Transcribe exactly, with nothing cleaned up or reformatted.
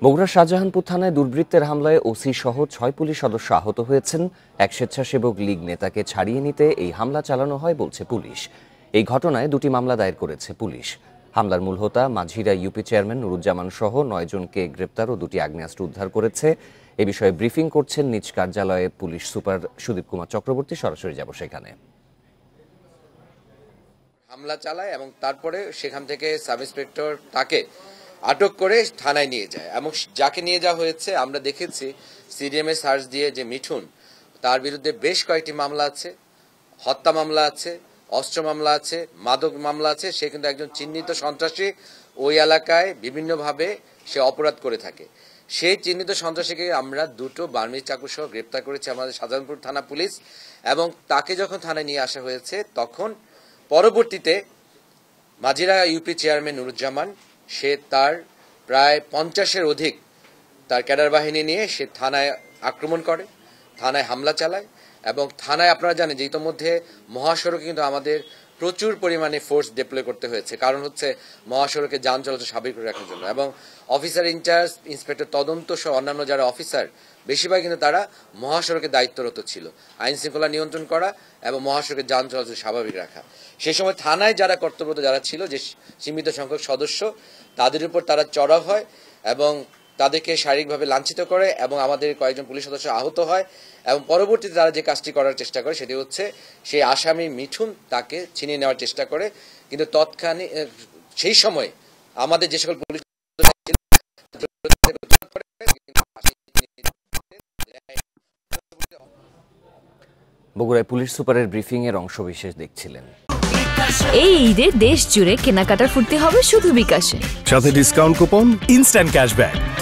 বগুড়ার শাহজাহানপুর থানায় দুর্বৃত্তের হামলায় ওসি সহ ছয় পুলিশ সদস্য আহত হয়েছেন। এক স্বেচ্ছাসেবক লীগ নেতাকে ছাড়িয়ে নিতে এই হামলা চালানো হয় বলছে পুলিশ। এই ঘটনায় দুটি মামলা দায়ের করেছে পুলিশ। হামলার মূল হোতা মাঝিরা ইউপি চেয়ারম্যান নুরুজ্জামান সহ নয় জনকে গ্রেপ্তার ও দুটি আগ্নেয়াস্ত্র উদ্ধার করেছে। এ বিষয়ে ব্রিফিং করছেন নিজ কার্যালয়ে পুলিশ সুপার সুদীপ কুমার চক্রবর্তী। সরাসরি যাব সেখানে। হামলা চালায় এবং তারপরে সেখান থেকে সাব ইন্সপেক্টর তাকে আটক করে থানায় নিয়ে যায় এবং যাকে নিয়ে যাওয়া হয়েছে আমরা দেখেছি সিডিএমএ সার্চ দিয়ে যে মিঠুন, তার বিরুদ্ধে বেশ কয়েকটি মামলা আছে, হত্যা মামলা আছে, অস্ত্র মামলা আছে, মাদক মামলা আছে। সে কিন্তু একজন চিহ্নিত সন্ত্রাসী, ওই এলাকায় বিভিন্নভাবে সে অপরাধ করে থাকে। সেই চিহ্নিত সন্ত্রাসীকে আমরা দুটো বার্মিজ চাকু সহ গ্রেপ্তার করেছি আমাদের শাহজাহানপুর থানা পুলিশ। এবং তাকে যখন থানায় নিয়ে আসা হয়েছে তখন পরবর্তীতে মাঝিরা ইউপি চেয়ারম্যান নুরুজ্জামান সে তার প্রায় পঞ্চাশের অধিক তার ক্যাডার বাহিনী নিয়ে সে থানায় আক্রমণ করে, থানায় হামলা চালায় এবং থানায় আপনারা জানেন যে ইতোমধ্যে মহাসড়কে কিন্তু আমাদের প্রচুর পরিমাণে ফোর্স ডিপ্লয় করতে হয়েছে, কারণ হচ্ছে মহাসড়কে যান চলাচল স্বাভাবিক রাখার জন্য। এবং অফিসার ইনচার্জ, ইন্সপেক্টর তদন্ত সহ অন্যান্য যারা অফিসার বেশিরভাগ কিন্তু তারা মহাসড়কে দায়িত্বরত ছিল আইন শৃঙ্খলা নিয়ন্ত্রণ করা এবং মহাসড়কে যান চলাচল স্বাভাবিক রাখা। সেই সময় থানায় যারা কর্তব্যরত যারা ছিল, যে সীমিত সংখ্যক সদস্য, তাদের উপর তারা চড়াও হয় এবং তাদেরকে শারীরিকভাবে লাঞ্ছিত করে এবং আমাদের কয়েকজন পুলিশ সদস্য আহত হয়। এবং পরবর্তীতে তারা যে কাজটি করার চেষ্টা করে সেটি হচ্ছে সেই আসামি মিঠুন তাকে ছিনিয়ে নেওয়ার চেষ্টা করে। কিন্তু তৎক্ষণাৎ সেই সময় আমাদের যে সকল পুলিশ বগুড়ায় পুলিশ সুপারের ব্রিফিং এর অংশ বিশেষ দেখছিলেন। এই ঈদে দেশ জুড়ে কেনাকাটার ফুর্তি হবে শুধু বিকাশে, সাথে ডিসকাউন্ট কুপন, ইনস্ট্যান্ট ক্যাশব্যাক।